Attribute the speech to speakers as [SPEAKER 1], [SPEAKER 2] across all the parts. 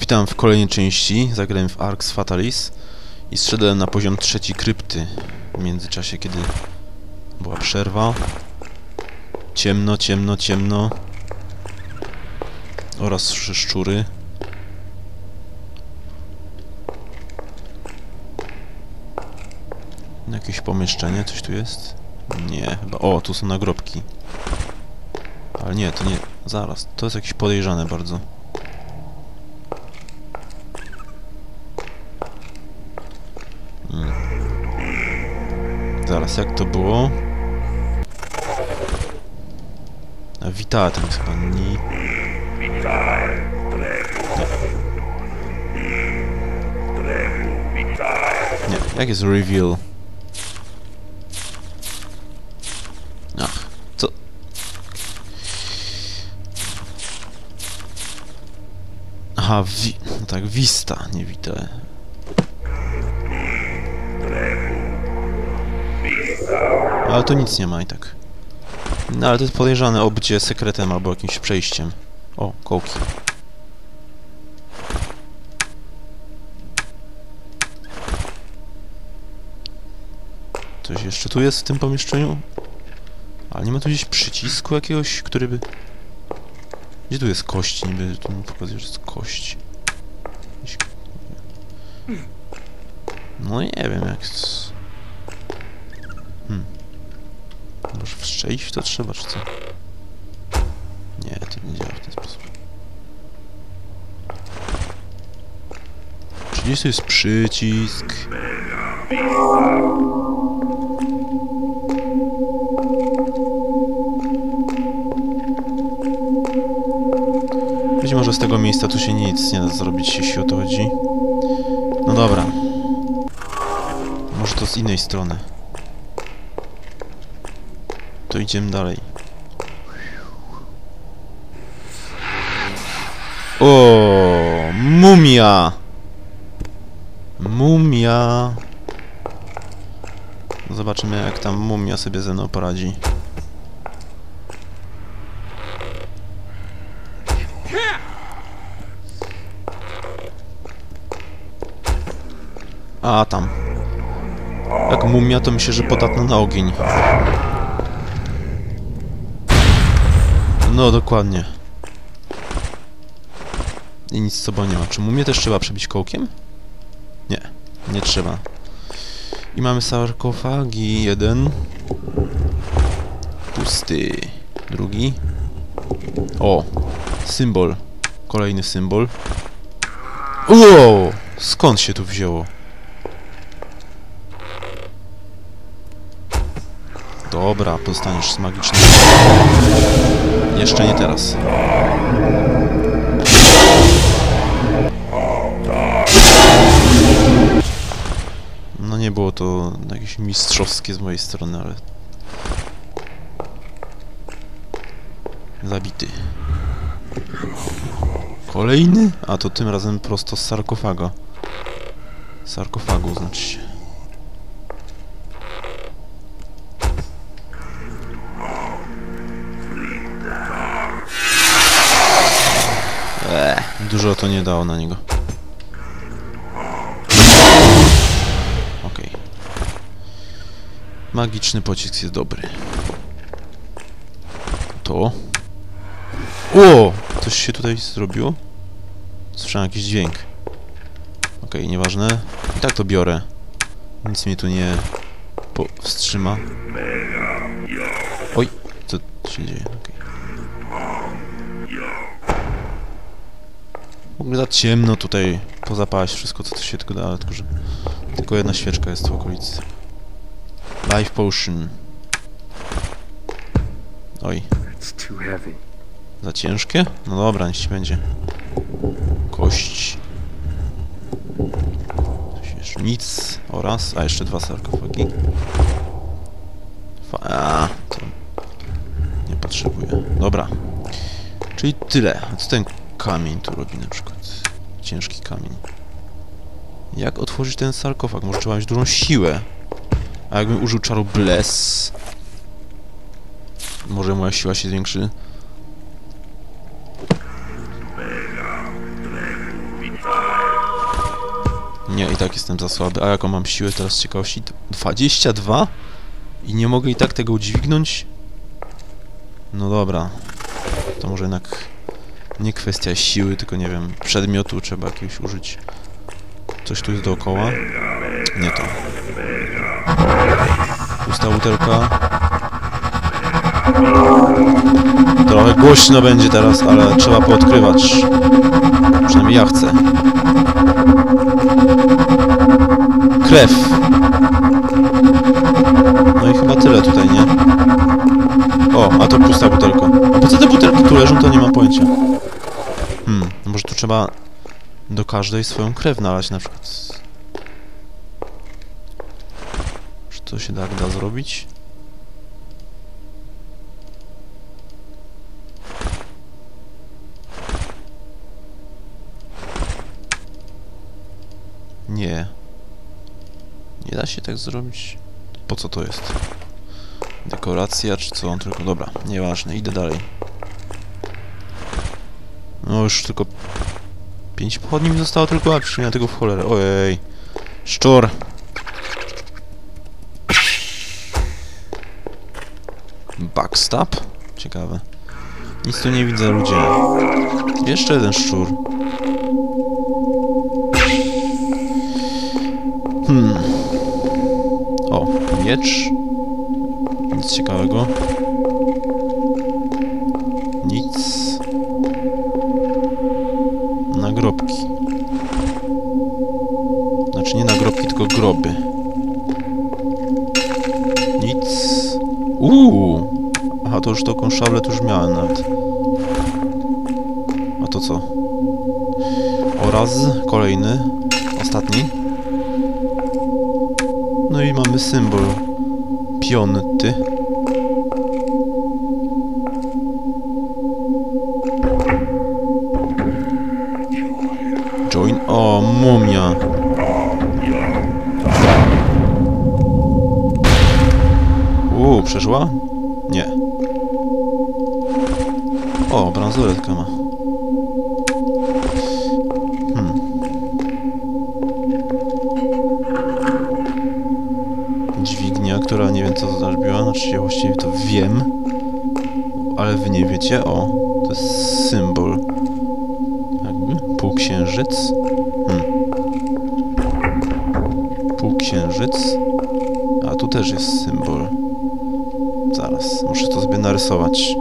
[SPEAKER 1] Witam w kolejnej części. Zagrałem w Arx Fatalis i zszedłem na poziom 3 krypty. W międzyczasie, kiedy była przerwa. Ciemno, ciemno, ciemno. Oraz szczury. Jakieś pomieszczenie, coś tu jest? Nie, chyba. O, tu są nagrobki. Ale nie, to nie. Zaraz, to jest jakieś podejrzane bardzo. Zaraz, jak to było? A witała tam jest chyba nie. Nie, jak jest reveal? Ach, co? Aha, no tak, vista, nie wita. Ale to nic nie ma i tak. No ale to jest podejrzane o bycie sekretem albo jakimś przejściem. O, kołki. Coś jeszcze tu jest w tym pomieszczeniu? Ale nie ma tu gdzieś przycisku jakiegoś, który by... Gdzie tu jest kość? Niby tu mi pokazuje, że jest kość. Gdzieś... No nie wiem jak... Może wszczelić w to trzeba, czy co? Nie, to nie działa w ten sposób. Czy gdzieś tu jest przycisk? Być może z tego miejsca tu się nic nie da zrobić, jeśli o to chodzi. No dobra. Może to z innej strony. To idziemy dalej. O, mumia! Mumia! Zobaczymy, jak tam mumia sobie ze mną poradzi. A, tam. Jak mumia, to myślę, że podatna na ogień. No, dokładnie. I nic z sobą nie ma. Czy mumię też trzeba przebić kołkiem? Nie, nie trzeba. I mamy sarkofagi. Jeden. Pusty. Drugi. O! Symbol. Kolejny symbol. Wow! Skąd się tu wzięło? Dobra, pozostaniesz z magicznym. Jeszcze nie teraz. No nie było to jakieś mistrzowskie z mojej strony, ale... Zabity. Kolejny? A to tym razem prosto z sarkofaga. Sarkofagu znaczy się. Dużo to nie dało na niego. Okej. Magiczny pocisk jest dobry. To. O! Coś się tutaj zrobiło? Słyszałem jakiś dźwięk. Okej, nieważne. I tak to biorę. Nic mnie tu nie powstrzyma. Oj! Co się dzieje? Okej. W ogóle za ciemno tutaj. Pozapałeś wszystko, co tu się tylko da, tylko że... Tylko jedna świeczka jest w okolicy. Life Potion. Oj. Za ciężkie? No dobra, niech ci będzie. Kość. Coś jeszcze. Nic. Oraz... A, jeszcze dwa sarkofagi. To... Nie potrzebuję. Dobra. Czyli tyle. A co ten kamień tu robi na przykład? Ciężki kamień. Jak otworzyć ten sarkofag? Może trzeba mieć dużą siłę. A jakbym użył czaru Bless... Może moja siła się zwiększy? Nie, i tak jestem za słaby. A jaką mam siłę teraz z ciekawości? 22? I nie mogę i tak tego udźwignąć? No dobra. To może jednak nie kwestia siły, tylko nie wiem, przedmiotu trzeba jakiegoś użyć. Coś tu jest dookoła? Nie to. Pusta butelka. Trochę głośno będzie teraz, ale trzeba poodkrywać. Przynajmniej ja chcę. Krew. No i chyba tyle tutaj, nie? O, a to pusta butelka. A po co te butelki tu leżą, to nie mam pojęcia. No może tu trzeba do każdej swoją krew nalać na przykład. Czy to się tak da zrobić? Nie. Nie da się tak zrobić. Po co to jest? Dekoracja, czy co? Tylko dobra, nieważne, idę dalej. No już tylko 5 pochodni mi zostało tylko, a przyjmę tego w cholerę. Ojej. Szczur. Backstab? Ciekawe. Nic tu nie widzę, ludzie. Jeszcze jeden szczur. O, miecz. Nic ciekawego. Nic. Nagrobki. Znaczy nie nagrobki, tylko groby. Nic. Aha, to już taką szablę tu już miałem nawet. A to co? Oraz kolejny. Ostatni. No i mamy symbol. Piąty. Join... O, mumia. Przeżyła? Nie. O, bransoletka ma. Dźwignia, która nie wiem co zrobiła, znaczy ja właściwie to wiem. Ale wy nie wiecie. O, to jest symbol. Jakby półksiężyc. Półksiężyc. A tu też jest symbol. Zaraz, muszę to sobie narysować.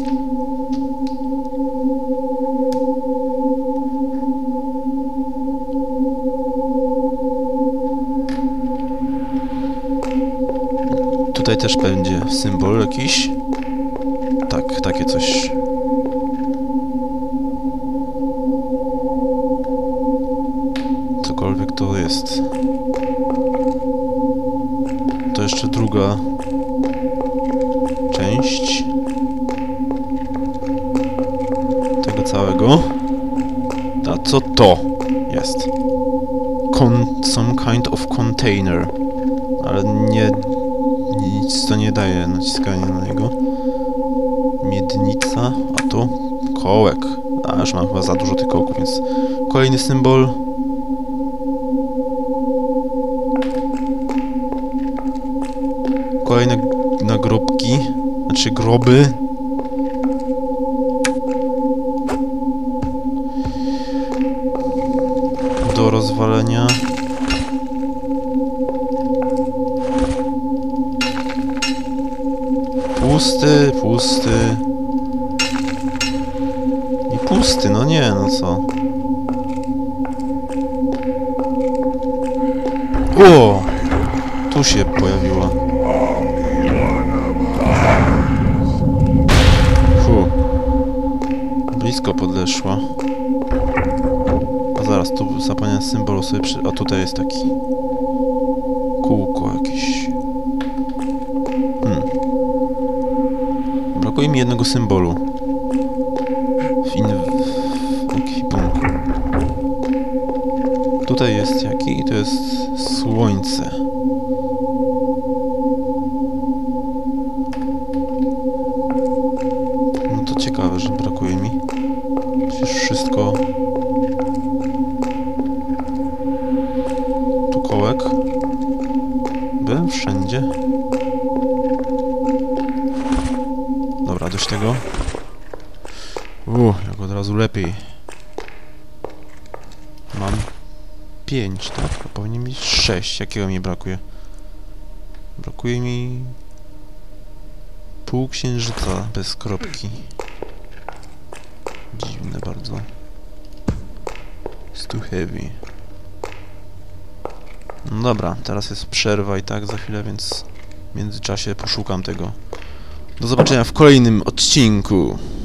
[SPEAKER 1] Tutaj też będzie symbol jakiś. Tak, takie coś. Cokolwiek to jest. To jeszcze druga część tego całego. A co to jest? Some kind of container. Ale nie... nic to nie daje naciskanie na niego. Miednica, a tu kołek. A już mam chyba za dużo tych kołków, więc kolejny symbol. Kolejne nagrobki, znaczy groby. Do rozwalenia. Pusty, pusty. I pusty, no nie, no co. O! Tu się pojawiła. Blisko podeszła. A zaraz, tu zapomniałem symbolu sobie przy... A tutaj jest taki... kółko jakieś. Brakuje mi jednego symbolu. W ekwipunku. Tutaj jest jaki? I to jest słońce. No to ciekawe, że brakuje mi. Przecież wszystko dość tego. Jak od razu lepiej. Mam 5, tak? A powinien mieć 6. Jakiego mi brakuje? Brakuje mi... półksiężyca bez kropki. Dziwne bardzo. It's too heavy. No dobra, teraz jest przerwa i tak za chwilę, więc w międzyczasie poszukam tego. Do zobaczenia w kolejnym odcinku.